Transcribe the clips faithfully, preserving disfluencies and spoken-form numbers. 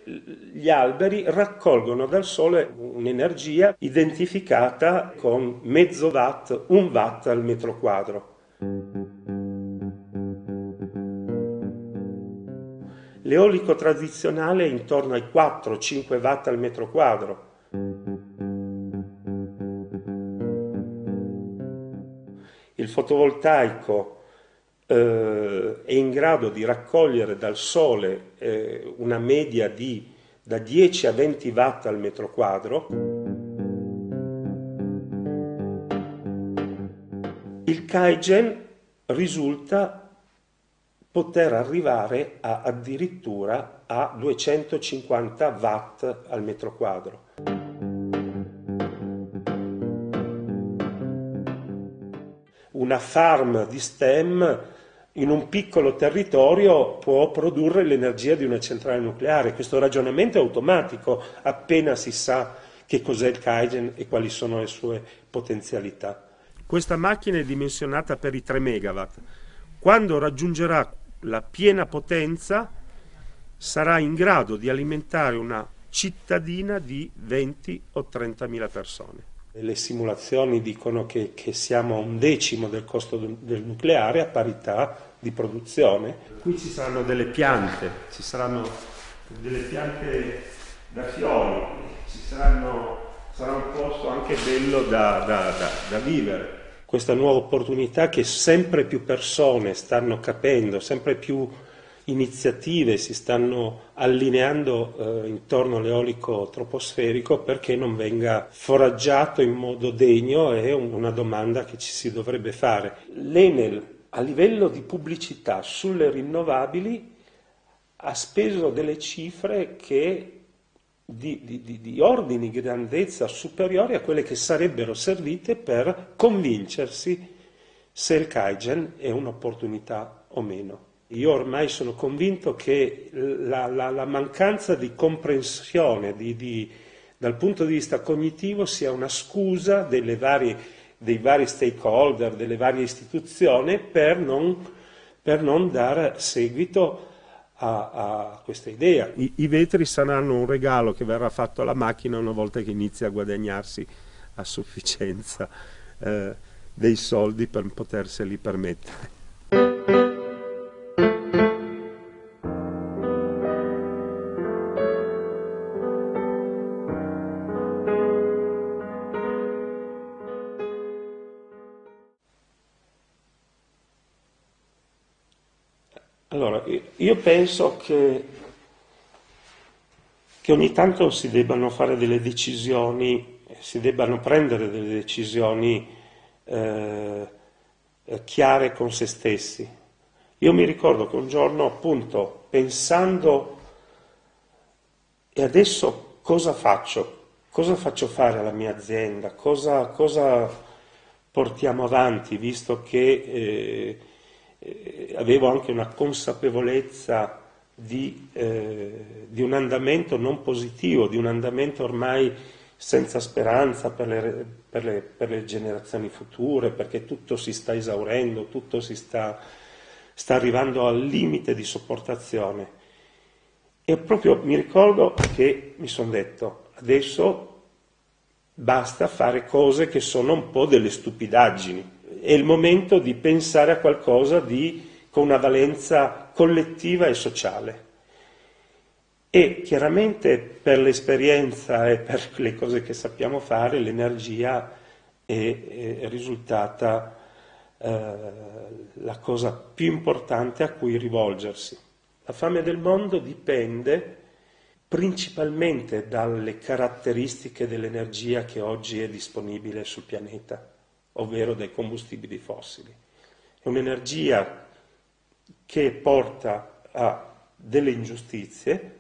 gli alberi raccolgono dal sole un'energia identificata con mezzo watt, un watt al metro quadro. L'eolico tradizionale è intorno ai quattro cinque watt al metro quadro. Il fotovoltaico eh, è in grado di raccogliere dal sole eh, una media di da dieci a venti watt al metro quadro. Il Kaizen risulta poter arrivare a, addirittura a duecentocinquanta watt al metro quadro. Una farm di stem in un piccolo territorio può produrre l'energia di una centrale nucleare. Questo ragionamento è automatico appena si sa che cos'è il Kaizen e quali sono le sue potenzialità. Questa macchina è dimensionata per i tre megawatt. Quando raggiungerà la piena potenza sarà in grado di alimentare una cittadina di venti o trentamila persone. Le simulazioni dicono che, che siamo a un decimo del costo del nucleare a parità di produzione. Qui ci saranno delle piante, ci saranno delle piante da fiori, ci saranno, sarà un posto anche bello da, da, da, da vivere. Questa nuova opportunità che sempre più persone stanno capendo, sempre più iniziative si stanno allineando eh, intorno all'eolico troposferico perché non venga foraggiato in modo degno è una domanda che ci si dovrebbe fare. L'Enel a livello di pubblicità sulle rinnovabili ha speso delle cifre che Di, di, di ordini di grandezza superiori a quelle che sarebbero servite per convincersi se il Kaizen è un'opportunità o meno. Io ormai sono convinto che la, la, la mancanza di comprensione di, di, dal punto di vista cognitivo sia una scusa delle varie, dei vari stakeholder, delle varie istituzioni per non, per non dare seguito A, a questa idea. I, I vetri saranno un regalo che verrà fatto alla macchina una volta che inizia a guadagnarsi a sufficienza eh, dei soldi per poterseli permettere. Allora, io penso che, che ogni tanto si debbano fare delle decisioni, si debbano prendere delle decisioni eh, chiare con se stessi. Io mi ricordo che un giorno, appunto, pensando e adesso cosa faccio? Cosa faccio fare alla mia azienda? Cosa, cosa portiamo avanti, visto che eh, avevo anche una consapevolezza di, eh, di un andamento non positivo, di un andamento ormai senza speranza per le, per, le, per le generazioni future, perché tutto si sta esaurendo, tutto si sta, sta arrivando al limite di sopportazione. E proprio mi ricordo che mi sono detto, adesso basta fare cose che sono un po' delle stupidaggini. È il momento di pensare a qualcosa di, con una valenza collettiva e sociale. E chiaramente per l'esperienza e per le cose che sappiamo fare, l'energia è, è risultata eh, la cosa più importante a cui rivolgersi. La fame del mondo dipende principalmente dalle caratteristiche dell'energia che oggi è disponibile sul pianeta, ovvero dai combustibili fossili. È un'energia che porta a delle ingiustizie,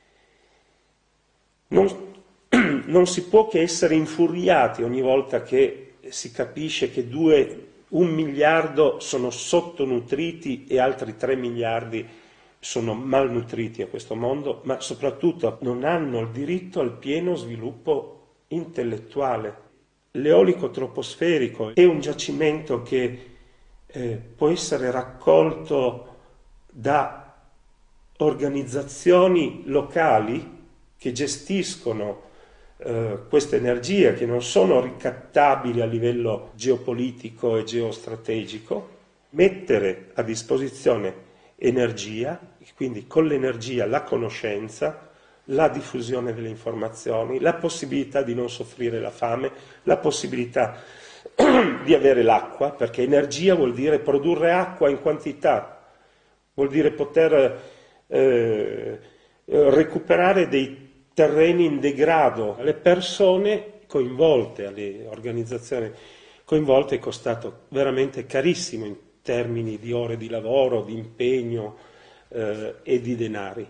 non, non si può che essere infuriati ogni volta che si capisce che due, un miliardo sono sottonutriti e altri tre miliardi sono malnutriti a questo mondo, ma soprattutto non hanno il diritto al pieno sviluppo intellettuale. L'eolico troposferico è un giacimento che eh, può essere raccolto da organizzazioni locali che gestiscono eh, queste energie, che non sono ricattabili a livello geopolitico e geostrategico, mettere a disposizione energia, quindi con l'energia la conoscenza, la diffusione delle informazioni, la possibilità di non soffrire la fame, la possibilità di avere l'acqua, perché energia vuol dire produrre acqua in quantità, vuol dire poter eh, recuperare dei terreni in degrado. Alle persone coinvolte, alle organizzazioni coinvolte è costato veramente carissimo in termini di ore di lavoro, di impegno eh, e di denari.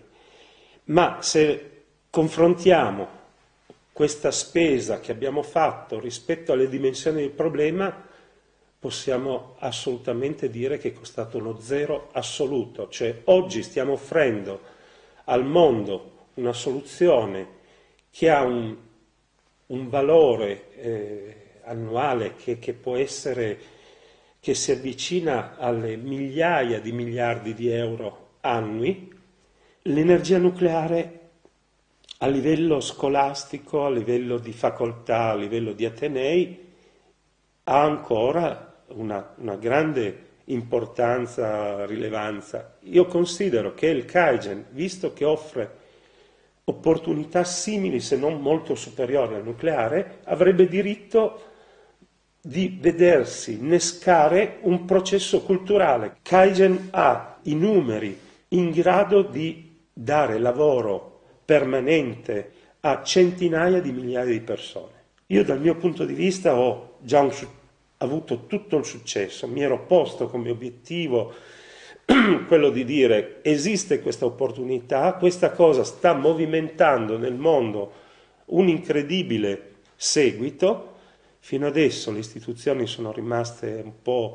Ma se confrontiamo questa spesa che abbiamo fatto rispetto alle dimensioni del problema, possiamo assolutamente dire che è costato uno zero assoluto. Cioè oggi stiamo offrendo al mondo una soluzione che ha un, un valore eh, annuale che, che può essere, che si avvicina alle migliaia di miliardi di euro annui. L'energia nucleare a livello scolastico, a livello di facoltà, a livello di atenei, ha ancora una, una grande importanza, rilevanza. Io considero che il Kaizen, visto che offre opportunità simili se non molto superiori al nucleare, avrebbe diritto di vedersi innescare un processo culturale. Kaizen ha i numeri in grado di dare lavoro permanente a centinaia di migliaia di persone. Io dal mio punto di vista ho già un, avuto tutto il successo, mi ero posto come obiettivo quello di dire esiste questa opportunità, questa cosa sta movimentando nel mondo un incredibile seguito. Fino adesso le istituzioni sono rimaste un po'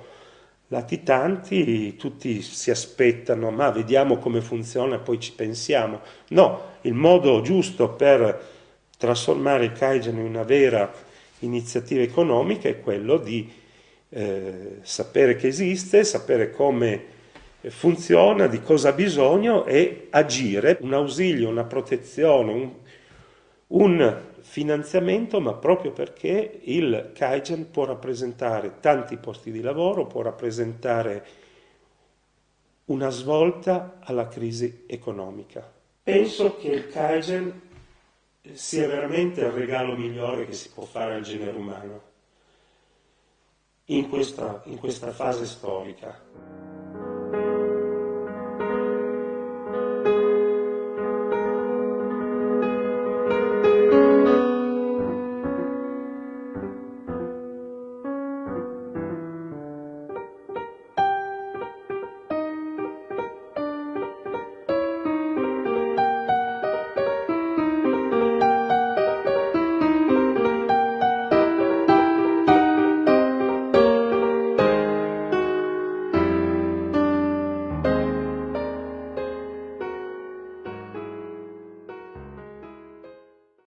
latitanti, tutti si aspettano, ma vediamo come funziona, poi ci pensiamo. No, il modo giusto per trasformare il Kaizen in una vera iniziativa economica è quello di eh, sapere che esiste, sapere come funziona, di cosa ha bisogno e agire, un ausilio, una protezione, un, un finanziamento, ma proprio perché il Kaizen può rappresentare tanti posti di lavoro, può rappresentare una svolta alla crisi economica. Penso che il Kaizen sia veramente il regalo migliore che si può fare al genere umano in questa, in questa fase storica.